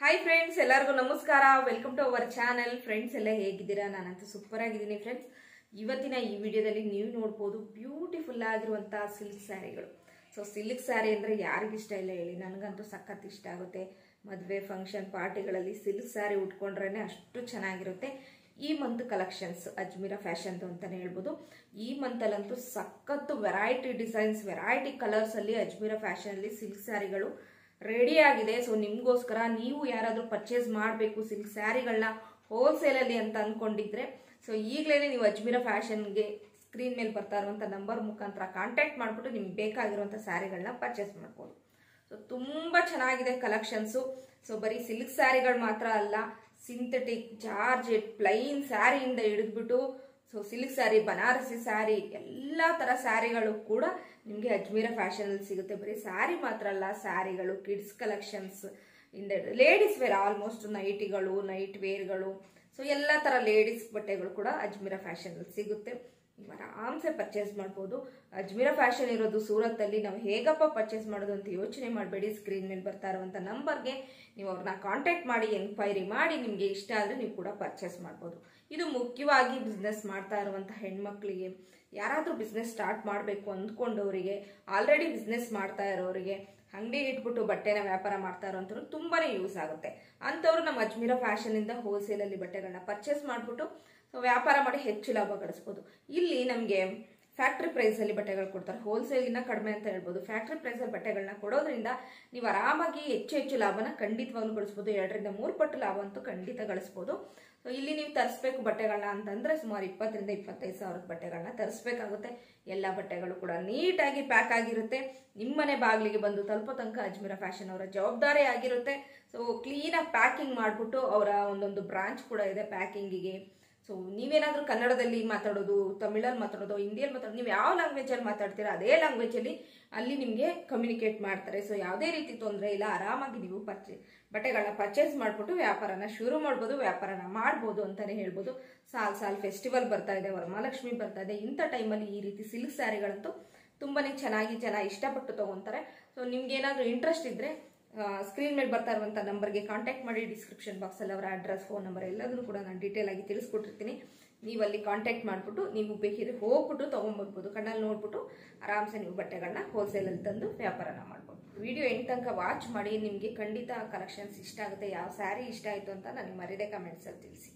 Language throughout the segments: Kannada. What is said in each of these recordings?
ಹಾಯ್ ಫ್ರೆಂಡ್ಸ್, ಎಲ್ಲರಿಗೂ ನಮಸ್ಕಾರ. Welcome to our channel. Friends ಎಲ್ಲ ಹೇಗಿದ್ದೀರಾ? ನಾನಂತೂ ಸೂಪರ್ ಆಗಿದ್ದೀನಿ ಫ್ರೆಂಡ್ಸ್. ಇವತ್ತಿನ ಈ ವಿಡಿಯೋದಲ್ಲಿ ನೀವು ನೋಡ್ಬೋದು ಬ್ಯೂಟಿಫುಲ್ ಆಗಿರುವಂತಹ ಸಿಲ್ಕ್ ಸ್ಯಾರಿಗಳು. ಸೊ ಸಿಲ್ಕ್ ಸ್ಯಾರಿ ಅಂದರೆ ಯಾರಿಗಿಷ್ಟ ಇಲ್ಲ ಹೇಳಿ? ನನಗಂತೂ ಸಖತ್ ಇಷ್ಟ ಆಗುತ್ತೆ. ಮದುವೆ ಫಂಕ್ಷನ್ ಪಾರ್ಟಿಗಳಲ್ಲಿ ಸಿಲ್ಕ್ ಸ್ಯಾರಿ ಉಟ್ಕೊಂಡ್ರೇ ಅಷ್ಟು ಚೆನ್ನಾಗಿರುತ್ತೆ. ಈ ಮಂತ್ ಕಲೆಕ್ಷನ್ಸ್ ಅಜ್ಮೀರಾ ಫ್ಯಾಷನ್ ಅಂತಾನೆ ಹೇಳ್ಬೋದು. ಈ ಮಂತಲ್ಲಂತೂ ಸಖತ್ತು ವೆರೈಟಿ ಡಿಸೈನ್ಸ್, ವೆರೈಟಿ ಕಲರ್ಸ್ ಅಲ್ಲಿ ಅಜ್ಮೀರಾ ಫ್ಯಾಷನ್ ಅಲ್ಲಿ ಸಿಲ್ಕ್ ಸ್ಯಾರಿಗಳು ರೆಡಿ ಆಗಿದೆ. ಸೊ ನಿಮ್ಗೋಸ್ಕರ ನೀವು ಯಾರಾದ್ರೂ ಪರ್ಚೇಸ್ ಮಾಡಬೇಕು ಸಿಲ್ಕ್ ಸ್ಯಾರಿಗಳನ್ನ ಹೋಲ್ಸೇಲ್ ಅಲ್ಲಿ ಅಂತ ಅನ್ಕೊಂಡಿದ್ರೆ, ಸೊ ಈಗಲೇ ನೀವು ಅಜ್ಮೀರಾ ಫ್ಯಾಷನ್ಗೆ ಸ್ಕ್ರೀನ್ ಮೇಲೆ ಬರ್ತಾ ಇರುವಂತ ನಂಬರ್ ಮುಖಾಂತರ ಕಾಂಟ್ಯಾಕ್ಟ್ ಮಾಡ್ಬಿಟ್ಟು ನಿಮ್ಗೆ ಬೇಕಾಗಿರುವಂತ ಸ್ಯಾರಿಗಳನ್ನ ಪರ್ಚೇಸ್ ಮಾಡ್ಬೋದು. ಸೊ ತುಂಬಾ ಚೆನ್ನಾಗಿದೆ ಕಲೆಕ್ಷನ್ಸು. ಸೊ ಬರೀ ಸಿಲ್ಕ್ ಸ್ಯಾರಿಗಳು ಮಾತ್ರ ಅಲ್ಲ, ಸಿಂಥೆಟಿಕ್, ಜಾರ್ಜೆಟ್, ಪ್ಲೈನ್ ಸ್ಯಾರಿಯಿಂದ ಹಿಡಿದ್ಬಿಟ್ಟು ಸೊ ಸಿಲ್ಕ್ ಸ್ಯಾರಿ, ಬನಾರಸಿ ಸ್ಯಾರಿ, ಎಲ್ಲ ತರ ಸ್ಯಾರಿಗಳು ಕೂಡ ನಿಮಗೆ ಅಜ್ಮೀರಾ ಫ್ಯಾಷನ್ ಅಲ್ಲಿ ಸಿಗುತ್ತೆ. ಬರೀ ಸ್ಯಾರಿ ಮಾತ್ರ ಅಲ್ಲ, ಸ್ಯಾರಿಗಳು, ಕಿಡ್ಸ್ ಕಲೆಕ್ಷನ್ಸ್ ಇಂದ ಲೇಡೀಸ್ ವೇರ್, ಆಲ್ಮೋಸ್ಟ್ ನೈಟಿಗಳು, ನೈಟ್ ವೇರ್ಗಳು, ಸೊ ಎಲ್ಲ ತರ ಲೇಡೀಸ್ ಬಟ್ಟೆಗಳು ಕೂಡ ಅಜ್ಮೀರಾ ಫ್ಯಾಷನ್ ಅಲ್ಲಿ ಸಿಗುತ್ತೆ. ನೀವು ಆರಾಮ್ಸೆ ಪರ್ಚೇಸ್ ಮಾಡ್ಬೋದು. ಅಜ್ಮೀರಾ ಫ್ಯಾಷನ್ ಇರೋದು ಸೂರತ್ ಅಲ್ಲಿ. ನಾವು ಹೇಗಪ್ಪ ಪರ್ಚೇಸ್ ಮಾಡೋದು ಅಂತ ಯೋಚನೆ ಮಾಡಬೇಡಿ. ಸ್ಕ್ರೀನ್ ಮೇಲೆ ಬರ್ತಾ ಇರುವಂತ ನಂಬರ್ಗೆ ನೀವು ಅವ್ರನ್ನ ಕಾಂಟ್ಯಾಕ್ಟ್ ಮಾಡಿ, ಎನ್ಕ್ವೈರಿ ಮಾಡಿ, ನಿಮ್ಗೆ ಇಷ್ಟ ಆದ್ರೆ ನೀವು ಕೂಡ ಪರ್ಚೇಸ್ ಮಾಡ್ಬೋದು. ಇದು ಮುಖ್ಯವಾಗಿ ಬಿಸ್ನೆಸ್ ಮಾಡ್ತಾ ಇರುವಂತ ಹೆಣ್ಮಕ್ಳಿಗೆ, ಯಾರಾದ್ರೂ ಬಿಸ್ನೆಸ್ ಸ್ಟಾರ್ಟ್ ಮಾಡಬೇಕು ಅಂದ್ಕೊಂಡವರಿಗೆ, ಆಲ್ರೆಡಿ ಬಿಸ್ನೆಸ್ ಮಾಡ್ತಾ ಇರೋರಿಗೆ, ಅಂಗಡಿ ಇಟ್ಬಿಟ್ಟು ಬಟ್ಟೆನ ವ್ಯಾಪಾರ ಮಾಡ್ತಾ ಇರೋಂಥವ್ರು ತುಂಬಾನೇ ಯೂಸ್ ಆಗುತ್ತೆ. ಅಂತವ್ರು ನಮ್ಮ ಅಜ್ಮೀರಾ ಫ್ಯಾಷನ್ ಇಂದ ಹೋಲ್ಸೇಲ್ ಅಲ್ಲಿ ಬಟ್ಟೆಗಳನ್ನ ಪರ್ಚೇಸ್ ಮಾಡ್ಬಿಟ್ಟು ಸೊ ವ್ಯಾಪಾರ ಮಾಡಿ ಹೆಚ್ಚು ಲಾಭ ಗಳಿಸಬಹುದು. ಇಲ್ಲಿ ನಮಗೆ ಫ್ಯಾಕ್ಟ್ರಿ ಪ್ರೈಸ್ ಅಲ್ಲಿ ಬಟ್ಟೆಗಳು ಕೊಡ್ತಾರೆ. ಹೋಲ್ಸೇಲ್ ಇನ್ನ ಕಡಿಮೆ ಅಂತ ಹೇಳ್ಬೋದು. ಫ್ಯಾಕ್ಟ್ರಿ ಪ್ರೈಸ್ ಅಲ್ಲಿ ಬಟ್ಟೆಗಳನ್ನ ಕೊಡೋದ್ರಿಂದ ನೀವು ಆರಾಮಾಗಿ ಹೆಚ್ಚು ಲಾಭನ ಖಂಡಿತವಾಗ್ಲೂ ಗಳಿಸಬಹುದು. 2 ರಿಂದ 3 ಪಟ್ಟು ಲಾಭ ಅಂತೂ ಖಂಡಿತ ಗಳಿಸಬಹುದು. ಸೊ ಇಲ್ಲಿ ನೀವು ತರಿಸಬೇಕು ಬಟ್ಟೆಗಳನ್ನ ಅಂತಂದ್ರೆ ಸುಮಾರು 20 ರಿಂದ 25 ಸಾವಿರದ ಬಟ್ಟೆಗಳನ್ನ ತರಿಸಬೇಕಾಗುತ್ತೆ. ಎಲ್ಲ ಬಟ್ಟೆಗಳು ಕೂಡ ನೀಟಾಗಿ ಪ್ಯಾಕ್ ಆಗಿರುತ್ತೆ. ನಿಮ್ಮನೆ ಬಾಗಿಲಿಗೆ ಬಂದು ತಲುಪೋ ತನಕ ಅಜ್ಮೀರಾ ಫ್ಯಾಷನ್ ಅವರ ಜವಾಬ್ದಾರಿ ಆಗಿರುತ್ತೆ. ಸೊ ಕ್ಲೀನಾಗಿ ಪ್ಯಾಕಿಂಗ್ ಮಾಡ್ಬಿಟ್ಟು ಅವರ ಒಂದೊಂದು ಬ್ರಾಂಚ್ ಕೂಡ ಇದೆ ಪ್ಯಾಕಿಂಗಿಗೆ. ಸೊ ನೀವೇನಾದ್ರೂ ಕನ್ನಡದಲ್ಲಿ ಮಾತಾಡೋದು, ತಮಿಳಲ್ಲಿ ಮಾತಾಡೋದು, ಹಿಂದಿಯಲ್ಲಿ ಮಾತಾಡೋದು, ನೀವು ಯಾವ ಲ್ಯಾಂಗ್ವೇಜ್ ಅಲ್ಲಿ ಮಾತಾಡ್ತೀರಾ ಅದೇ ಲ್ಯಾಂಗ್ವೇಜ್ ಅಲ್ಲಿ ಅಲ್ಲಿ ನಿಮ್ಗೆ ಕಮ್ಯುನಿಕೇಟ್ ಮಾಡ್ತಾರೆ. ಸೊ ಯಾವುದೇ ರೀತಿ ತೊಂದರೆ ಇಲ್ಲ. ಆರಾಮಾಗಿ ನೀವು ಬಟ್ಟೆಗಳನ್ನ ಪರ್ಚೇಸ್ ಮಾಡ್ಬಿಟ್ಟು ವ್ಯಾಪಾರನ ಶುರು ಮಾಡ್ಬೋದು, ವ್ಯಾಪಾರನ ಮಾಡ್ಬೋದು ಅಂತಾನೆ ಹೇಳ್ಬೋದು. ಸಾಲ್ ಫೆಸ್ಟಿವಲ್ ಬರ್ತಾ ಇದೆ, ವರಮಹಾಲಕ್ಷ್ಮಿ ಬರ್ತಾ ಇದೆ. ಇಂಥ ಟೈಮಲ್ಲಿ ಈ ರೀತಿ ಸಿಲ್ಕ್ ಸ್ಯಾರಿಗಳಂತೂ ತುಂಬಾನೇ ಜನ ಇಷ್ಟಪಟ್ಟು ತಗೊಂತಾರೆ. ಸೊ ನಿಮ್ಗೆ ಏನಾದ್ರೂ ಇಂಟ್ರೆಸ್ಟ್ ಇದ್ರೆ ಸ್ಕ್ರೀನ್ ಮೇಲೆ ಬರ್ತಾ ಇರುವಂತ ನಂಬರ್ಗೆ ಕಾಂಟ್ಯಾಕ್ಟ್ ಮಾಡಿ. ಡಿಸ್ಕ್ರಿಪ್ಷನ್ ಬಾಕ್ಸ್ ಅಲ್ಲಿ ಅವರ ಅಡ್ರೆಸ್, ಫೋನ್ ನಂಬರ್ ಎಲ್ಲದನ್ನು ಕೂಡ ನಾನು ಡೀಟೇಲ್ ಆಗಿ ತಿಳಿಸ್ಕೊಟ್ಟಿರ್ತೀನಿ. ನೀವು ಅಲ್ಲಿ ಕಾಂಟ್ಯಾಕ್ಟ್ ಮಾಡ್ಬಿಟ್ಟು ನೀವು ಬೇಕಿದ್ರೆ ಹೋಗ್ಬಿಟ್ಟು ತಗೊಂಡ್ಬರ್ಬೋದು. ಕಣ್ಣಲ್ಲಿ ನೋಡ್ಬಿಟ್ಟು ಆರಾಮ್ಸೆ ನೀವು ಬಟ್ಟೆಗಳನ್ನ ಹೋಲ್ಸೇಲ್ ಅಲ್ಲಿ ತಂದು ವ್ಯಾಪಾರನ ಮಾಡ್ಬೋದು. ವಿಡಿಯೋ ಎಂಡ್ ತನಕ ವಾಚ್ ಮಾಡಿ. ನಿಮಗೆ ಖಂಡಿತ ಕಲೆಕ್ಷನ್ಸ್ ಇಷ್ಟ ಆಗುತ್ತೆ. ಯಾವ ಸ್ಯಾರಿ ಇಷ್ಟ ಆಯ್ತು ಅಂತ ನನಗೆ ಮರಿದೆ ಕಮೆಂಟ್ಸ್ ಅಲ್ಲಿ ತಿಳಿಸಿ.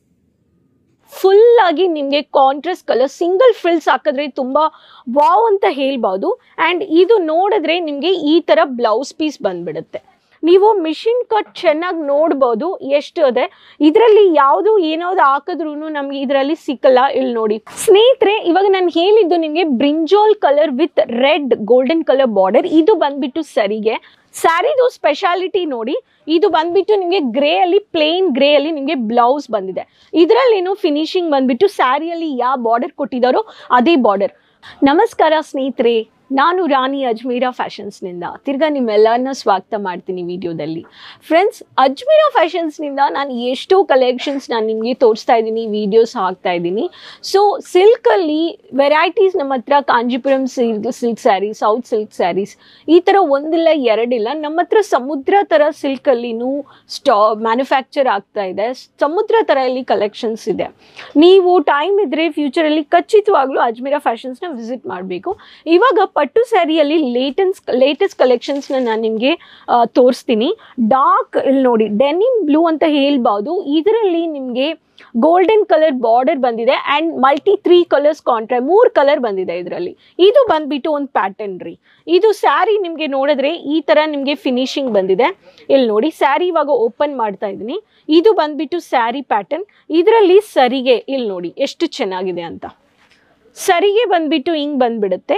ಫುಲ್ ಆಗಿ ನಿಮಗೆ ಕಾಂಟ್ರಾಸ್ಟ್ ಕಲರ್ ಸಿಂಗಲ್ ಫ್ರಿಲ್ಸ್ ಹಾಕಿದ್ರೆ ತುಂಬಾ ವಾವ್ ಅಂತ ಹೇಳ್ಬಹುದು. ಅಂಡ್ ಇದು ನೋಡಿದ್ರೆ ನಿಮಗೆ ಈ ತರ ಬ್ಲೌಸ್ ಪೀಸ್ ಬಂದ್ಬಿಡುತ್ತೆ. ನೀವು ಮಿಷಿನ್ ಕಟ್ ಚೆನ್ನಾಗಿ ನೋಡ್ಬೋದು ಎಷ್ಟು ಅದೇ. ಇದರಲ್ಲಿ ಯಾವುದು ಏನಾದ್ರು ಹಾಕಿದ್ರು ನಮ್ಗೆ ಇದರಲ್ಲಿ ಸಿಕ್ಕಲ್ಲ. ಇಲ್ಲಿ ನೋಡಿ ಸ್ನೇಹಿತರೆ, ಇವಾಗ ನಾನು ಹೇಳಿದ್ದು ನಿಮಗೆ brinjal colour with red golden colour border. ಇದು ಬಂದ್ಬಿಟ್ಟು ಸರಿಗೆ ಸ್ಯಾರಿದು ಸ್ಪೆಷಾಲಿಟಿ ನೋಡಿ. ಇದು ಬಂದ್ಬಿಟ್ಟು ನಿಮಗೆ ಗ್ರೇ ಅಲ್ಲಿ, ಪ್ಲೇನ್ ಗ್ರೇ ಅಲ್ಲಿ ನಿಮಗೆ ಬ್ಲೌಸ್ ಬಂದಿದೆ. ಇದರಲ್ಲೇನು ಫಿನಿಶಿಂಗ್ ಬಂದ್ಬಿಟ್ಟು ಸ್ಯಾರಿಯಲ್ಲಿ ಯಾವ ಬಾರ್ಡರ್ ಕೊಟ್ಟಿದ್ದಾರೋ ಅದೇ ಬಾರ್ಡರ್. ನಮಸ್ಕಾರ ಸ್ನೇಹಿತರೆ, ನಾನು ರಾಣಿ ಅಜ್ಮೀರಾ ಫ್ಯಾಷನ್ಸ್ನಿಂದ ತಿರ್ಗಾ ನಿಮ್ಮೆಲ್ಲರನ್ನ ಸ್ವಾಗತ ಮಾಡ್ತೀನಿ ವಿಡಿಯೋದಲ್ಲಿ. ಫ್ರೆಂಡ್ಸ್, ಅಜ್ಮೀರಾ ಫ್ಯಾಷನ್ಸ್ನಿಂದ ನಾನು ಎಷ್ಟೋ ಕಲೆಕ್ಷನ್ಸ್ ನಾನು ನಿಮಗೆ ತೋರಿಸ್ತಾ ಇದ್ದೀನಿ, ವಿಡಿಯೋಸ್ ಹಾಕ್ತಾ ಇದ್ದೀನಿ. ಸೊ ಸಿಲ್ಕಲ್ಲಿ ವೆರೈಟೀಸ್ ನಮ್ಮ ಹತ್ರ Kanchipuram silk sari, south silk saris ಈ ಥರ ಒಂದಿಲ್ಲ ಎರಡಿಲ್ಲ. ನಮ್ಮ ಹತ್ರ ಸಮುದ್ರ ಥರ ಸಿಲ್ಕಲ್ಲಿನೂ ಮ್ಯಾನುಫ್ಯಾಕ್ಚರ್ ಆಗ್ತಾ ಇದೆ. ಸಮುದ್ರ ಥರ ಇಲ್ಲಿ ಕಲೆಕ್ಷನ್ಸ್ ಇದೆ. ನೀವು ಟೈಮ್ ಇದ್ದರೆ ಫ್ಯೂಚರಲ್ಲಿ ಖಚಿತವಾಗ್ಲೂ ಅಜ್ಮೀರಾ ಫ್ಯಾಷನ್ಸ್ನ ವಿಸಿಟ್ ಮಾಡಬೇಕು. ಇವಾಗ ಪಟ್ಟು ಸ್ಯಾರಿಯಲ್ಲಿ ಲೇಟೆಸ್ಟ್ ಕಲೆಕ್ಷನ್ಸ್ನ ನಾನು ನಿಮಗೆ ತೋರಿಸ್ತೀನಿ. ಡಾರ್ಕ್ ಇಲ್ಲಿ ನೋಡಿ ಡೆನಿಮ್ ಬ್ಲೂ ಅಂತ ಹೇಳ್ಬೋದು. ಇದರಲ್ಲಿ ನಿಮಗೆ ಗೋಲ್ಡನ್ ಕಲರ್ ಬಾರ್ಡರ್ ಬಂದಿದೆ and multi 3 colours contrast 3 colour ಬಂದಿದೆ ಇದರಲ್ಲಿ. ಇದು ಬಂದ್ಬಿಟ್ಟು ಒಂದು ಪ್ಯಾಟರ್ನ್ ರೀ. ಇದು ಸ್ಯಾರಿ ನಿಮಗೆ ನೋಡಿದ್ರೆ ಈ ತರ ನಿಮಗೆ ಫಿನಿಶಿಂಗ್ ಬಂದಿದೆ. ಇಲ್ಲಿ ನೋಡಿ ಸ್ಯಾರಿ ಇವಾಗ ಓಪನ್ ಮಾಡ್ತಾ ಇದ್ದೀನಿ. ಇದು ಬಂದ್ಬಿಟ್ಟು ಸ್ಯಾರಿ ಪ್ಯಾಟರ್ನ್. ಇದರಲ್ಲಿ ಸರಿಗೆ ಇಲ್ಲಿ ನೋಡಿ ಎಷ್ಟು ಚೆನ್ನಾಗಿದೆ ಅಂತ. ಸರಿಗೆ ಬಂದ್ಬಿಟ್ಟು ಹಿಂಗ್ ಬಂದ್ಬಿಡುತ್ತೆ.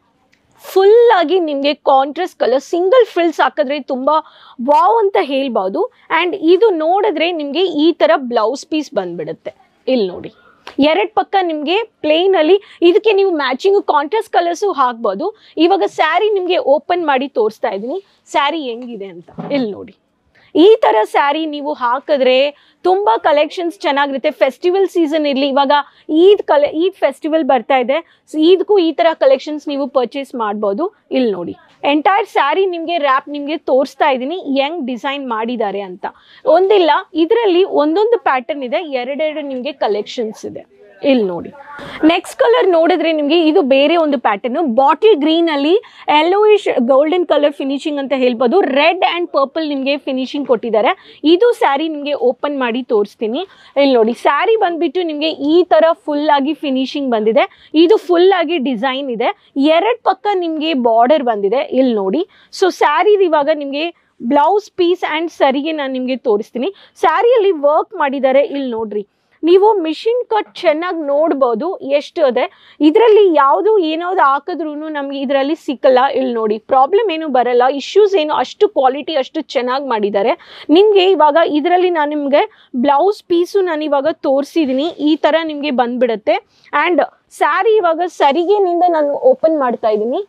ಫುಲ್ ಆಗಿ ನಿಮಗೆ ಕಾಂಟ್ರಾಸ್ಟ್ ಕಲರ್ ಸಿಂಗಲ್ ಫ್ರಿಲ್ಸ್ ಹಾಕಿದ್ರೆ ತುಂಬಾ ವಾವ್ ಅಂತ ಹೇಳ್ಬೋದು. ಅಂಡ್ ಇದು ನೋಡಿದ್ರೆ ನಿಮಗೆ ಈ ತರ ಬ್ಲೌಸ್ ಪೀಸ್ ಬಂದ್ಬಿಡುತ್ತೆ. ಇಲ್ಲಿ ನೋಡಿ 2 ಪಕ್ಕ ನಿಮಗೆ ಪ್ಲೇನ್ ಅಲ್ಲಿ. ಇದಕ್ಕೆ ನೀವು ಮ್ಯಾಚಿಂಗ್ ಕಾಂಟ್ರಾಸ್ಟ್ ಕಲರ್ಸು ಹಾಕ್ಬೋದು. ಇವಾಗ ಸ್ಯಾರಿ ನಿಮಗೆ ಓಪನ್ ಮಾಡಿ ತೋರಿಸ್ತಾ ಇದ್ದೀನಿ ಸ್ಯಾರಿ ಹೆಂಗಿದೆ ಅಂತ. ಇಲ್ಲಿ ನೋಡಿ ಈ ತರ ಸ್ಯಾರಿ ನೀವು ಹಾಕಿದ್ರೆ ತುಂಬಾ ಕಲೆಕ್ಷನ್ಸ್ ಚೆನ್ನಾಗಿರುತ್ತೆ. ಫೆಸ್ಟಿವಲ್ ಸೀಸನ್ ಇರಲಿ, ಇವಾಗ ಈದ್ ಫೆಸ್ಟಿವಲ್ ಬರ್ತಾ ಇದೆ. ಸೊ ಈದ್ಗೂ ಈ ತರ ಕಲೆಕ್ಷನ್ಸ್ ನೀವು ಪರ್ಚೇಸ್ ಮಾಡ್ಬೋದು. ಇಲ್ಲಿ ನೋಡಿ ಎಂಟೈರ್ ಸ್ಯಾರಿ ನಿಮಗೆ ರ್ಯಾಪ್ ನಿಮಗೆ ತೋರಿಸ್ತಾ ಇದ್ದೀನಿ ಹೆಂಗ್ ಡಿಸೈನ್ ಮಾಡಿದ್ದಾರೆ ಅಂತ. ಒಂದಿಲ್ಲ, ಇದರಲ್ಲಿ ಒಂದೊಂದು ಪ್ಯಾಟರ್ನ್ ಇದೆ, ಎರಡೆರಡು ನಿಮಗೆ ಕಲೆಕ್ಷನ್ಸ್ ಇದೆ. ಇಲ್ಲಿ ನೋಡಿ, ನೆಕ್ಸ್ಟ್ ಕಲರ್ ನೋಡಿದ್ರೆ ನಿಮಗೆ ಇದು ಬೇರೆ ಒಂದು ಪ್ಯಾಟರ್ನ್, ಬಾಟಲ್ ಗ್ರೀನ್ ಅಲ್ಲಿ ಯೆಲ್ಲೋಯಿಶ್ ಗೋಲ್ಡನ್ ಕಲರ್ ಫಿನಿಶಿಂಗ್ ಅಂತ ಹೇಳ್ಬೋದು. ರೆಡ್ ಅಂಡ್ ಪರ್ಪಲ್ ನಿಮಗೆ ಫಿನಿಶಿಂಗ್ ಕೊಟ್ಟಿದ್ದಾರೆ. ಇದು ಸ್ಯಾರಿ ನಿಮಗೆ ಓಪನ್ ಮಾಡಿ ತೋರಿಸ್ತೀನಿ. ಇಲ್ಲಿ ನೋಡಿ, ಸ್ಯಾರಿ ಬಂದ್ಬಿಟ್ಟು ನಿಮಗೆ ಈ ತರ ಫುಲ್ ಆಗಿ ಫಿನಿಶಿಂಗ್ ಬಂದಿದೆ. ಇದು ಫುಲ್ ಆಗಿ ಡಿಸೈನ್ ಇದೆ, ಎರಡು ಪಕ್ಕ ನಿಮಗೆ ಬಾರ್ಡರ್ ಬಂದಿದೆ. ಇಲ್ಲಿ ನೋಡಿ, ಸೊ ಸ್ಯಾರಿ ಇವಾಗ ನಿಮಗೆ ಬ್ಲೌಸ್ ಪೀಸ್ ಅಂಡ್ ಸರಿಗೆ ನಾನು ನಿಮಗೆ ತೋರಿಸ್ತೀನಿ. ಸ್ಯಾರಿಯಲ್ಲಿ ವರ್ಕ್ ಮಾಡಿದ್ದಾರೆ. ಇಲ್ಲಿ ನೋಡ್ರಿ, ನೀವು ಮಿಷಿನ್ ಕಟ್ ಚೆನ್ನಾಗಿ ನೋಡ್ಬೋದು ಎಷ್ಟು ಇದೆ. ಇದರಲ್ಲಿ ಯಾವುದು ಏನಾದ್ರು ಹಾಕಿದ್ರೂ ನಮಗೆ ಇದರಲ್ಲಿ ಸಿಕ್ಕಲ್ಲ. ಇಲ್ಲಿ ನೋಡಿ, ಪ್ರಾಬ್ಲಮ್ ಏನು ಬರಲ್ಲ, ಇಶ್ಯೂಸ್ ಏನು, ಅಷ್ಟು ಕ್ವಾಲಿಟಿ ಅಷ್ಟು ಚೆನ್ನಾಗಿ ಮಾಡಿದ್ದಾರೆ. ನಿಮಗೆ ಇವಾಗ ಇದರಲ್ಲಿ ನಾನು ನಿಮಗೆ ಬ್ಲೌಸ್ ಪೀಸು ನಾನು ಇವಾಗ ತೋರಿಸಿದ್ದೀನಿ, ಈ ಥರ ನಿಮಗೆ ಬಂದ್ಬಿಡುತ್ತೆ. ಆ್ಯಂಡ್ ಸ್ಯಾರಿ ಇವಾಗ ಸರಿಗೆನಿಂದ ನಾನು ಓಪನ್ ಮಾಡ್ತಾ ಇದ್ದೀನಿ.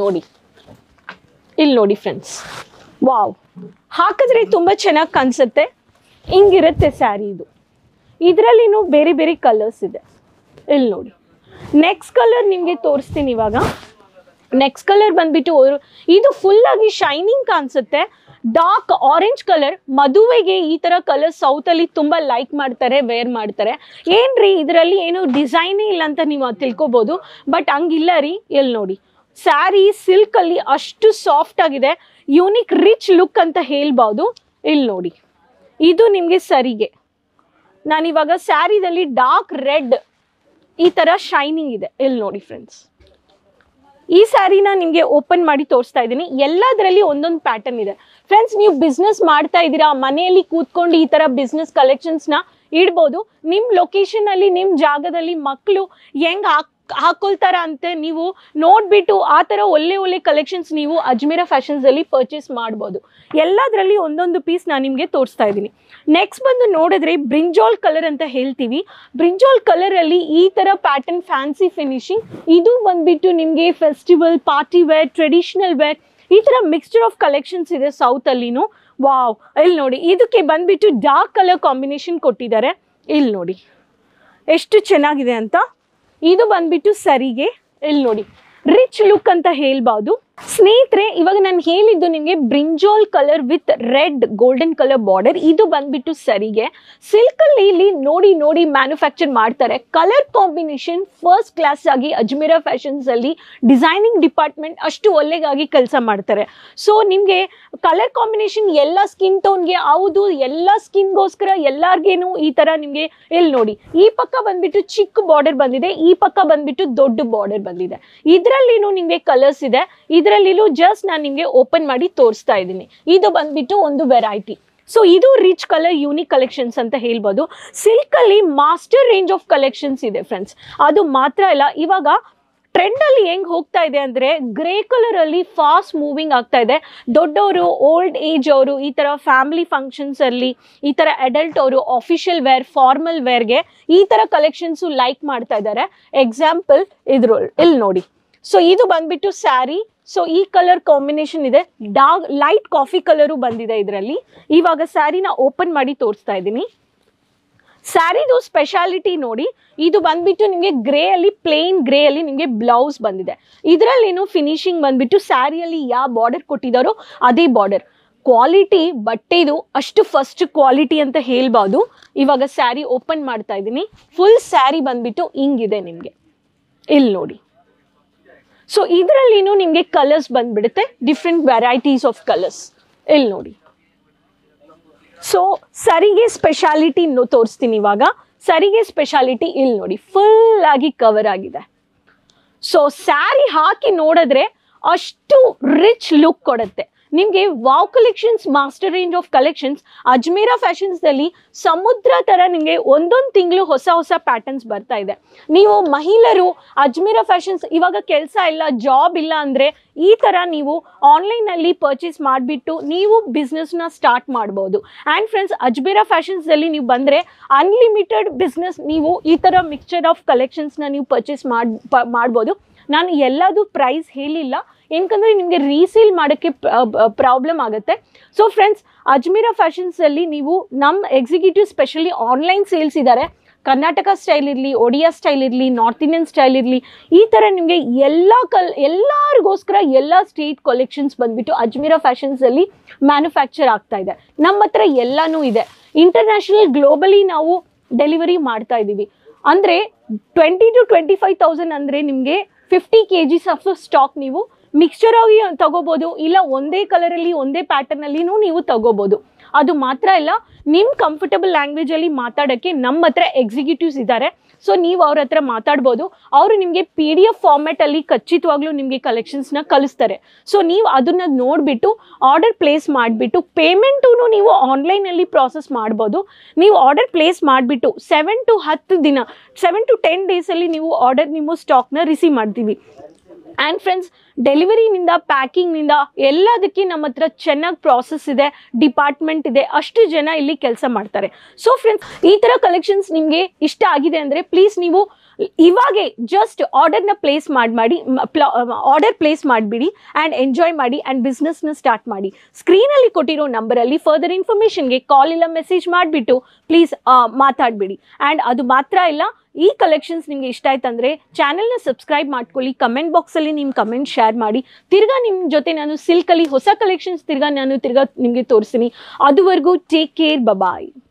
ಇಲ್ಲಿ ನೋಡಿ ಫ್ರೆಂಡ್ಸ್, ವಾವ್, ಹಾಕಿದ್ರೆ ತುಂಬ ಚೆನ್ನಾಗಿ ಕಾಣಿಸುತ್ತೆ. ಹಿಂಗಿರುತ್ತೆ ಸ್ಯಾರಿ ಇದು. ಇದರಲ್ಲಿನೂ ಬೇರೆ ಬೇರೆ ಕಲರ್ಸ್ ಇದೆ. ಇಲ್ಲಿ ನೋಡಿ, ನೆಕ್ಸ್ಟ್ ಕಲರ್ ನಿಮಗೆ ತೋರಿಸ್ತೀನಿ ಇವಾಗ. ನೆಕ್ಸ್ಟ್ ಕಲರ್ ಬಂದ್ಬಿಟ್ಟು ಇದು ಫುಲ್ ಆಗಿ ಶೈನಿಂಗ್ ಕಾಣಿಸುತ್ತೆ. ಡಾರ್ಕ್ ಆರೆಂಜ್ ಕಲರ್, ಮದುವೆಗೆ ಈ ತರ ಕಲರ್ ಸೌತ್ ಅಲ್ಲಿ ತುಂಬಾ ಲೈಕ್ ಮಾಡ್ತಾರೆ, ವೇರ್ ಮಾಡ್ತಾರೆ. ಏನ್ರಿ ಇದರಲ್ಲಿ ಏನು ಡಿಸೈನೇ ಇಲ್ಲ ಅಂತ ನೀವು ತಿಳ್ಕೊಬಹುದು, ಬಟ್ ಹಂಗಿಲ್ಲ ರೀ. ಇಲ್ಲಿ ನೋಡಿ, ಸ್ಯಾರಿ ಸಿಲ್ಕ್ ಅಲ್ಲಿ ಅಷ್ಟು ಸಾಫ್ಟ್ ಆಗಿದೆ, ಯೂನಿಕ್ ರಿಚ್ ಲುಕ್ ಅಂತ ಹೇಳ್ಬಹುದು. ಇಲ್ಲಿ ನೋಡಿ, ಇದು ನಿಮಗೆ ಸರಿಗೆ. ನಾನಿವಾಗ ಸ್ಯಾರಿದಲ್ಲಿ ಡಾರ್ಕ್ ರೆಡ್ ಈ ತರ ಶೈನಿಂಗ್ ಇದೆ. ಇಲ್ಲಿ ನೋಡಿ ಫ್ರೆಂಡ್ಸ್, ಈ ಸ್ಯಾರಿನ ನಿಮಗೆ ಓಪನ್ ಮಾಡಿ ತೋರಿಸ್ತಾ ಇದ್ದೀನಿ. ಎಲ್ಲದರಲ್ಲಿ ಒಂದೊಂದು ಪ್ಯಾಟರ್ನ್ ಇದೆ. ಫ್ರೆಂಡ್ಸ್, ನೀವು ಬಿಸ್ನೆಸ್ ಮಾಡ್ತಾ ಇದ್ದೀರಾ, ಮನೆಯಲ್ಲಿ ಕೂತ್ಕೊಂಡು ಈ ತರ ಬಿಸ್ನೆಸ್ ಕಲೆಕ್ಷನ್ಸ್ನ ಇಡ್ಬೋದು. ನಿಮ್ಮ ಲೊಕೇಶನ್ ಅಲ್ಲಿ, ನಿಮ್ಮ ಜಾಗದಲ್ಲಿ ಮಕ್ಕಳು ಹೆಂಗ್ ಹಾಕೊಳ್ತಾರ ಅಂತ ನೀವು ನೋಡ್ಬಿಟ್ಟು ಆ ಥರ ಒಳ್ಳೆ ಒಳ್ಳೆ ಕಲೆಕ್ಷನ್ಸ್ ನೀವು ಅಜ್ಮೀರಾ ಫ್ಯಾಷನ್ಸ್ ಅಲ್ಲಿ ಪರ್ಚೇಸ್ ಮಾಡ್ಬೋದು. ಎಲ್ಲದರಲ್ಲಿ ಒಂದೊಂದು ಪೀಸ್ ನಾನು ನಿಮಗೆ ತೋರಿಸ್ತಾ ಇದ್ದೀನಿ. ನೆಕ್ಸ್ಟ್ ಬಂದು ನೋಡಿದ್ರೆ ಬ್ರಿಂಜಾಲ್ ಕಲರ್ ಅಂತ ಹೇಳ್ತೀವಿ. ಬ್ರಿಂಜಾಲ್ ಕಲರ್ ಅಲ್ಲಿ ಈ ತರ ಪ್ಯಾಟರ್ನ್, ಫ್ಯಾನ್ಸಿ ಫಿನಿಶಿಂಗ್. ಇದು ಬಂದ್ಬಿಟ್ಟು ನಿಮಗೆ festival, party wear, traditional wear, ಈ ತರ ಮಿಕ್ಸ್ಚರ್ ಆಫ್ ಕಲೆಕ್ಷನ್ಸ್ ಇದೆ ಸೌತ್ ಅಲ್ಲಿನೂ. ವಾವ್, ಇಲ್ಲಿ ನೋಡಿ, ಇದಕ್ಕೆ ಬಂದ್ಬಿಟ್ಟು ಡಾರ್ಕ್ ಕಲರ್ ಕಾಂಬಿನೇಷನ್ ಕೊಟ್ಟಿದ್ದಾರೆ. ಇಲ್ಲಿ ನೋಡಿ ಎಷ್ಟು ಚೆನ್ನಾಗಿದೆ ಅಂತ. ಇದು ಬಂದ್ಬಿಟ್ಟು ಸರಿಗೆ. ಇಲ್ಲಿ ನೋಡಿ, ರಿಚ್ ಲುಕ್ ಅಂತ ಹೇಳ್ಬಹುದು. ಸ್ನೇಹಿತರೆ, ಇವಾಗ ನಾನು ಹೇಳಿದ್ದು ನಿಮಗೆ brinjal colour with red golden colour border. ಇದು ಬಂದ್ಬಿಟ್ಟು ಸರಿಗೆ. ಸಿಲ್ಕ್ ಅಲ್ಲಿ ಇಲ್ಲಿ ನೋಡಿ ನೋಡಿ ಮ್ಯಾನುಫ್ಯಾಕ್ಚರ್ ಮಾಡ್ತಾರೆ. ಕಲರ್ ಕಾಂಬಿನೇಷನ್ ಫಸ್ಟ್ ಕ್ಲಾಸ್ ಆಗಿ ಅಜ್ಮೀರಾ ಫ್ಯಾಷನ್ಸ್ ಅಲ್ಲಿ ಡಿಸೈನಿಂಗ್ ಡಿಪಾರ್ಟ್ಮೆಂಟ್ ಅಷ್ಟು ಒಳ್ಳೆಗಾಗಿ ಕೆಲಸ ಮಾಡ್ತಾರೆ. ಸೊ ನಿಮಗೆ ಕಲರ್ ಕಾಂಬಿನೇಷನ್ ಎಲ್ಲ ಸ್ಕಿನ್ ಟೋನ್ಗೆ ಹೌದು, ಎಲ್ಲ ಸ್ಕಿನ್ಗೋಸ್ಕರ ಎಲ್ಲಾರ್ಗೇನು ಈ ತರ ನಿಮಗೆ. ಇಲ್ಲಿ ನೋಡಿ, ಈ ಪಕ್ಕ ಬಂದ್ಬಿಟ್ಟು ಚಿಕ್ಕ ಬಾರ್ಡರ್ ಬಂದಿದೆ, ಈ ಪಕ್ಕ ಬಂದ್ಬಿಟ್ಟು ದೊಡ್ಡ ಬಾರ್ಡರ್ ಬಂದಿದೆ. ಇದರಲ್ಲಿನೂ ನಿಮಗೆ ಕಲರ್ಸ್ ಇದೆ. ಇದರಲ್ಲಿಲೂ ಜಸ್ಟ್ ನಾನು ನಿಮಗೆ ಓಪನ್ ಮಾಡಿ ತೋರಿಸ್ತಾ ಇದ್ದೀನಿ. ಇದು ಬಂದ್ಬಿಟ್ಟು ಒಂದು ವೆರೈಟಿ. ಸೊ ಇದು ರಿಚ್ ಕಲರ್ ಯೂನಿಕ್ ಕಲೆಕ್ಷನ್ಸ್ ಅಂತ ಹೇಳ್ಬೋದು. ಸಿಲ್ಕ್ ಅಲ್ಲಿ ಮಾಸ್ಟರ್ ರೇಂಜ್ ಆಫ್ ಕಲೆಕ್ಷನ್ಸ್ ಇದೆ ಫ್ರೆಂಡ್ಸ್. ಅದು ಮಾತ್ರ ಇಲ್ಲ, ಇವಾಗ ಟ್ರೆಂಡ್ ಅಲ್ಲಿ ಹೆಂಗ್ ಹೋಗ್ತಾ ಇದೆ ಅಂದ್ರೆ ಗ್ರೇ ಕಲರ್ ಅಲ್ಲಿ ಫಾಸ್ಟ್ ಮೂವಿಂಗ್ ಆಗ್ತಾ ಇದೆ. ದೊಡ್ಡವರು, ಓಲ್ಡ್ ಏಜ್ ಅವರು, ಈ ತರ ಫ್ಯಾಮಿಲಿ ಫಂಕ್ಷನ್ಸ್ ಅಲ್ಲಿ, ಈ ತರ ಅಡಲ್ಟ್ ಅವರು ಆಫಿಷಿಯಲ್ ವೇರ್, ಫಾರ್ಮಲ್ ವೇರ್ಗೆ ಈ ತರ ಕಲೆಕ್ಷನ್ಸ್ ಲೈಕ್ ಮಾಡ್ತಾ ಇದ್ದಾರೆ. ಎಕ್ಸಾಂಪಲ್ ಇದ್ರಲ್ಲಿ ಇಲ್ಲಿ ನೋಡಿ. ಸೊ ಇದು ಬಂದ್ಬಿಟ್ಟು ಸ್ಯಾರಿ. ಸೊ ಈ ಕಲರ್ ಕಾಂಬಿನೇಷನ್ ಇದೆ, ಡಾರ್ಕ್ ಲೈಟ್ ಕಾಫಿ ಕಲರು ಬಂದಿದೆ ಇದರಲ್ಲಿ. ಇವಾಗ ಸ್ಯಾರಿನ ಓಪನ್ ಮಾಡಿ ತೋರಿಸ್ತಾ ಇದ್ದೀನಿ. ಸ್ಯಾರಿದು ಸ್ಪೆಷಾಲಿಟಿ ನೋಡಿ, ಇದು ಬಂದ್ಬಿಟ್ಟು ನಿಮಗೆ ಗ್ರೇ ಅಲ್ಲಿ, ಪ್ಲೇನ್ ಗ್ರೇ ಅಲ್ಲಿ ನಿಮಗೆ ಬ್ಲೌಸ್ ಬಂದಿದೆ. ಇದರಲ್ಲೇನು ಫಿನಿಶಿಂಗ್ ಬಂದ್ಬಿಟ್ಟು ಸ್ಯಾರಿಯಲ್ಲಿ ಯಾವ ಬಾರ್ಡರ್ ಕೊಟ್ಟಿದ್ದಾರೋ ಅದೇ ಬಾರ್ಡರ್. ಕ್ವಾಲಿಟಿ ಬಟ್ಟೆದು ಅಷ್ಟು ಫಸ್ಟ್ ಕ್ವಾಲಿಟಿ ಅಂತ ಹೇಳ್ಬೋದು. ಇವಾಗ ಸ್ಯಾರಿ ಓಪನ್ ಮಾಡ್ತಾ ಇದ್ದೀನಿ. ಫುಲ್ ಸ್ಯಾರಿ ಬಂದ್ಬಿಟ್ಟು ಹಿಂಗಿದೆ ನಿಮಗೆ. ಇಲ್ಲಿ ನೋಡಿ, ಸೊ ಇದರಲ್ಲಿನೂ ನಿಮಗೆ ಕಲರ್ಸ್ ಬಂದ್ಬಿಡುತ್ತೆ, ಡಿಫ್ರೆಂಟ್ ವೆರೈಟೀಸ್ ಆಫ್ ಕಲರ್ಸ್. ಇಲ್ಲಿ ನೋಡಿ, ಸೊ ಸರಿಗೆ ಸ್ಪೆಷಾಲಿಟಿ ತೋರಿಸ್ತೀನಿ ಇವಾಗ. ಸರಿಗೆ ಸ್ಪೆಷಾಲಿಟಿ ಇಲ್ಲಿ ನೋಡಿ, ಫುಲ್ ಆಗಿ ಕವರ್ ಆಗಿದೆ. ಸೊ ಸ್ಯಾರಿ ಹಾಕಿ ನೋಡಿದ್ರೆ ಅಷ್ಟು ರಿಚ್ ಲುಕ್ ಕೊಡುತ್ತೆ ನಿಮಗೆ. Wow collections, master range of collections. Ajmeera fashions ದಲ್ಲಿ ಸಮುದ್ರ ತರ ನಿಮಗೆ ಒಂದೊಂದು ತಿಂಗಳು ಹೊಸ ಹೊಸ ಪ್ಯಾಟರ್ನ್ಸ್ ಬರ್ತಾ ಇದೆ. ನೀವು ಮಹಿಳೆಯರು ಅಜ್ಮೀರಾ ಫ್ಯಾಷನ್ಸ್ ಇವಾಗ ಕೆಲಸ ಇಲ್ಲ, ಜಾಬ್ ಇಲ್ಲ ಅಂದ್ರೆ ಈ ತರ ನೀವು ಆನ್ಲೈನ್ ಅಲ್ಲಿ ಪರ್ಚೇಸ್ ಮಾಡಿಬಿಟ್ಟು ನೀವು ಬಿಸ್ನೆಸ್ ನ ಸ್ಟಾರ್ಟ್ ಮಾಡಬಹುದು. ಅಂಡ್ ಫ್ರೆಂಡ್ಸ್, ಅಜ್ಮೀರಾ ಫ್ಯಾಷನ್ಸ್ ಅಲ್ಲಿ ನೀವು ಬಂದ್ರೆ ಅನ್ಲಿಮಿಟೆಡ್ ಬಿಸ್ನೆಸ್, ನೀವು ಈ ತರ ಮಿಕ್ಸ್ಚರ್ ಆಫ್ ಕಲೆಕ್ಷನ್ಸ್ ನ ನೀವು ಪರ್ಚೇಸ್ ಮಾಡ್ಬೋದು. ನಾನು ಎಲ್ಲದು ಪ್ರೈಸ್ ಹೇಳಿಲ್ಲ, ಏನಕಂದ್ರೆ ನಿಮಗೆ ರೀಸೇಲ್ ಮಾಡೋಕ್ಕೆ ಪ್ರಾಬ್ಲಮ್ ಆಗುತ್ತೆ. ಸೊ ಫ್ರೆಂಡ್ಸ್, ಅಜ್ಮೀರಾ ಫ್ಯಾಷನ್ಸ್ ಅಲ್ಲಿ ನೀವು ನಮ್ಮ ಎಕ್ಸಿಕ್ಯೂಟಿವ್ ಸ್ಪೆಷಲಿ ಆನ್ಲೈನ್ ಸೇಲ್ಸ್ ಇದ್ದಾರೆ, ಕರ್ನಾಟಕ ಸ್ಟೈಲ್ ಇರಲಿ, ಒಡಿಯಾ ಸ್ಟೈಲ್ ಇರಲಿ, ನಾರ್ತ್ ಇಂಡಿಯನ್ ಸ್ಟೈಲ್ ಇರಲಿ, ಈ ಥರ ನಿಮಗೆ ಎಲ್ಲರಿಗೋಸ್ಕರ ಎಲ್ಲ ಸ್ಟೇಟ್ ಕಲೆಕ್ಷನ್ಸ್ ಬಂದ್ಬಿಟ್ಟು ಅಜ್ಮೀರಾ ಫ್ಯಾಷನ್ಸಲ್ಲಿ ಮ್ಯಾನುಫ್ಯಾಕ್ಚರ್ ಆಗ್ತಾ ಇದೆ. ನಮ್ಮ ಹತ್ರ ಎಲ್ಲನೂ ಇದೆ. ಇಂಟರ್ನ್ಯಾಷನಲ್ ಗ್ಲೋಬಲಿ ನಾವು ಡೆಲಿವರಿ ಮಾಡ್ತಾ ಇದ್ದೀವಿ. ಅಂದರೆ 20,000 to 25,000 ಅಂದರೆ ನಿಮಗೆ 50 kgs ಆಫ್ ಸ್ಟಾಕ್ ನೀವು ಮಿಕ್ಸ್ಚರ್ ಆಗಿ ತಗೋಬೋದು, ಇಲ್ಲ ಒಂದೇ ಕಲರಲ್ಲಿ ಒಂದೇ ಪ್ಯಾಟರ್ನಲ್ಲಿನೂ ನೀವು ತಗೋಬೋದು. ಅದು ಮಾತ್ರ ಇಲ್ಲ, ನಿಮ್ಮ ಕಂಫರ್ಟಬಲ್ ಲ್ಯಾಂಗ್ವೇಜಲ್ಲಿ ಮಾತಾಡೋಕ್ಕೆ ನಮ್ಮ ಹತ್ರ ಎಕ್ಸಿಕ್ಯೂಟಿವ್ಸ್ ಇದ್ದಾರೆ. ಸೊ ನೀವು ಅವ್ರ ಹತ್ರ ಮಾತಾಡ್ಬೋದು. ಅವರು ನಿಮಗೆ PDF ಫಾರ್ಮ್ಯಾಟಲ್ಲಿ ಖಚಿತವಾಗ್ಲೂ ನಿಮಗೆ ಕಲೆಕ್ಷನ್ಸ್ನ ಕಳಿಸ್ತಾರೆ. ಸೊ ನೀವು ಅದನ್ನು ನೋಡಿಬಿಟ್ಟು ಆರ್ಡರ್ ಪ್ಲೇಸ್ ಮಾಡಿಬಿಟ್ಟು ಪೇಮೆಂಟೂ ನೀವು ಆನ್ಲೈನಲ್ಲಿ ಪ್ರಾಸೆಸ್ ಮಾಡ್ಬೋದು. ನೀವು ಆರ್ಡರ್ ಪ್ಲೇಸ್ ಮಾಡಿಬಿಟ್ಟು 7 to 10 ಡೇಸಲ್ಲಿ ನೀವು ಆರ್ಡರ್ ನಿಮ್ಮ ಸ್ಟಾಕ್ನ ರಿಸೀವ್ ಮಾಡ್ತೀವಿ. ಆ್ಯಂಡ್ ಫ್ರೆಂಡ್ಸ್, ಡೆಲಿವರಿನಿಂದ ಪ್ಯಾಕಿಂಗ್ನಿಂದ ಎಲ್ಲದಕ್ಕೆ ನಮ್ಮ ಹತ್ರ ಚೆನ್ನಾಗಿ ಪ್ರಾಸೆಸ್ ಇದೆ, ಡಿಪಾರ್ಟ್ಮೆಂಟ್ ಇದೆ, ಅಷ್ಟು ಜನ ಇಲ್ಲಿ ಕೆಲಸ ಮಾಡ್ತಾರೆ. ಸೊ ಫ್ರೆಂಡ್ಸ್, ಈ ಥರ ಕಲೆಕ್ಷನ್ಸ್ ನಿಮಗೆ ಇಷ್ಟ ಆಗಿದೆ ಅಂದರೆ ಪ್ಲೀಸ್ ನೀವು ಇವಾಗೆ ಜಸ್ಟ್ ಆರ್ಡರ್ನ ಆರ್ಡರ್ ಪ್ಲೇಸ್ ಮಾಡಿಬಿಡಿ ಆ್ಯಂಡ್ ಎಂಜಾಯ್ ಮಾಡಿ ಆ್ಯಂಡ್ ಬಿಸ್ನೆಸ್ನ ಸ್ಟಾರ್ಟ್ ಮಾಡಿ. ಸ್ಕ್ರೀನಲ್ಲಿ ಕೊಟ್ಟಿರೋ ನಂಬರಲ್ಲಿ ಫರ್ದರ್ ಇನ್ಫಾರ್ಮೇಷನ್ಗೆ ಕಾಲ್ ಇಲ್ಲ ಮೆಸೇಜ್ ಮಾಡಿಬಿಟ್ಟು ಪ್ಲೀಸ್ ಮಾತಾಡಬೇಡಿ. ಆ್ಯಂಡ್ ಅದು ಮಾತ್ರ ಇಲ್ಲ, ಈ ಕಲೆಕ್ಷನ್ಸ್ ನಿಮಗೆ ಇಷ್ಟ ಆಯ್ತಂದರೆ ಚಾನೆಲ್ನ ಸಬ್ಸ್ಕ್ರೈಬ್ ಮಾಡ್ಕೊಳ್ಳಿ, ಕಮೆಂಟ್ ಬಾಕ್ಸಲ್ಲಿ ನಿಮ್ಮ ಕಮೆಂಟ್ ಶೇರ್ ಮಾಡಿ. ತಿರ್ಗಾ ನಿಮ್ಮ ಜೊತೆ ನಾನು ಸಿಲ್ಕಲ್ಲಿ ಹೊಸ ಕಲೆಕ್ಷನ್ಸ್ ತಿರ್ಗಾ ನಿಮಗೆ ತೋರಿಸ್ತೀನಿ. ಅದುವರೆಗೂ ಟೇಕ್ ಕೇರ್, ಬಾಯ್.